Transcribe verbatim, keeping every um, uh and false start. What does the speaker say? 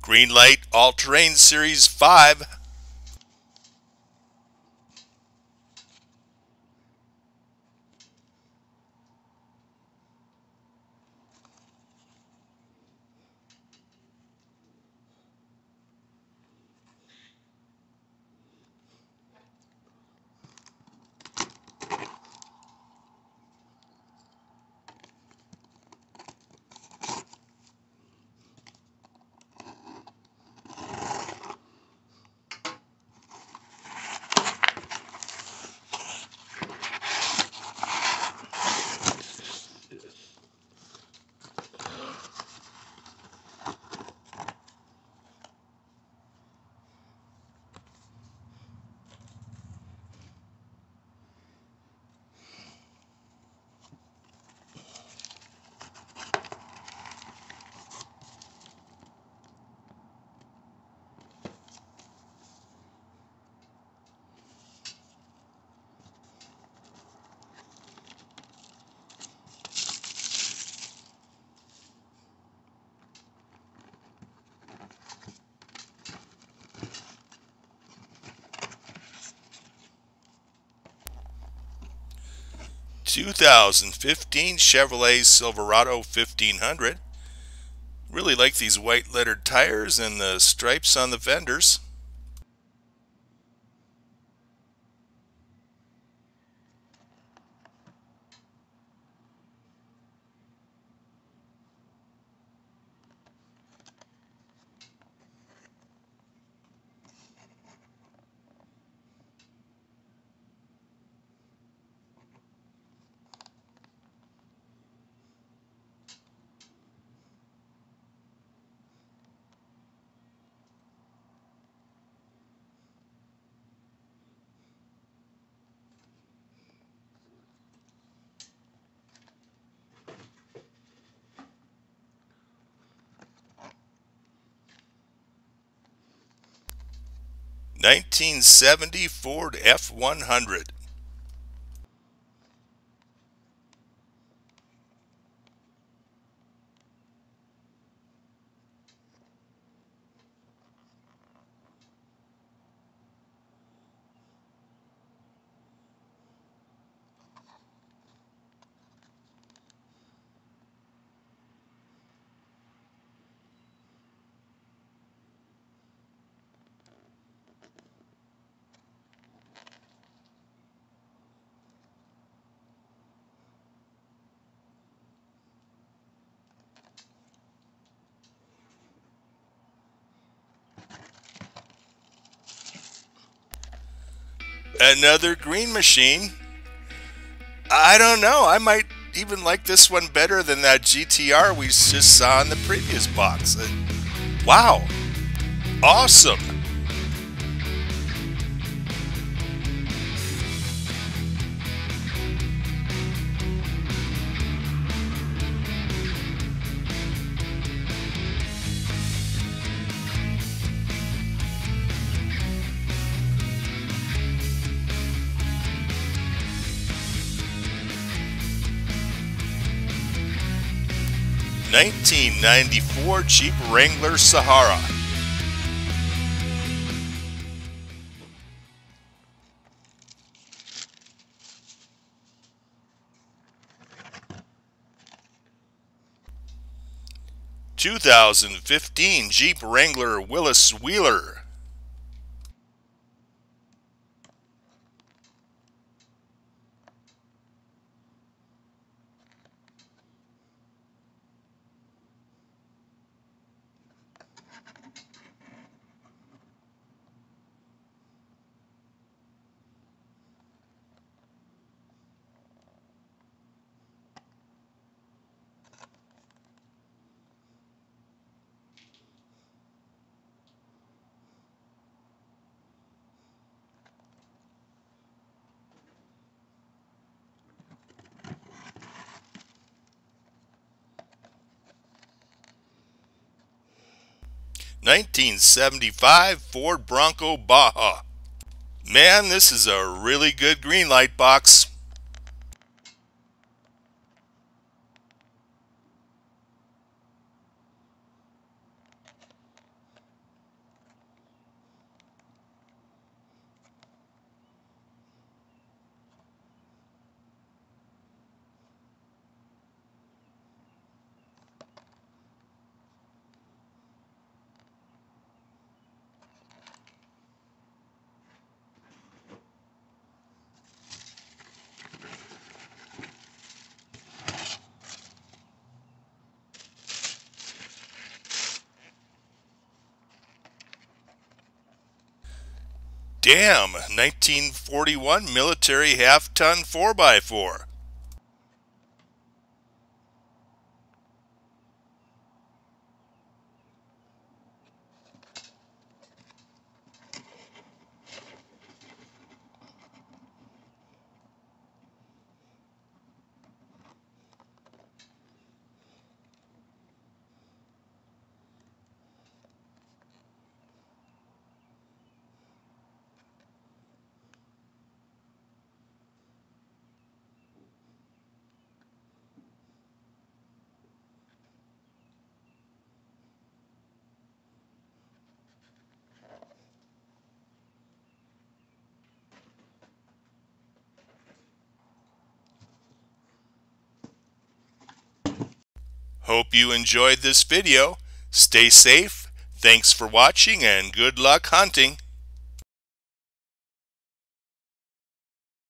Greenlight All-Terrain Series five. two thousand fifteen Chevrolet Silverado fifteen hundred. Really like these white lettered tires and the stripes on the fenders. nineteen seventy Ford F one hundred. Another green machine. I don't know. I might even like this one better than that G T R we just saw in the previous box. Uh, wow. Awesome. nineteen ninety-four Jeep Wrangler Sahara. two thousand fifteen Jeep Wrangler Willis Wheeler. nineteen seventy-five Ford Bronco Baja. Man, this is a really good Greenlight box. Gam nineteen forty-one military half-ton four by four. Hope you enjoyed this video. Stay safe, thanks for watching, and good luck hunting.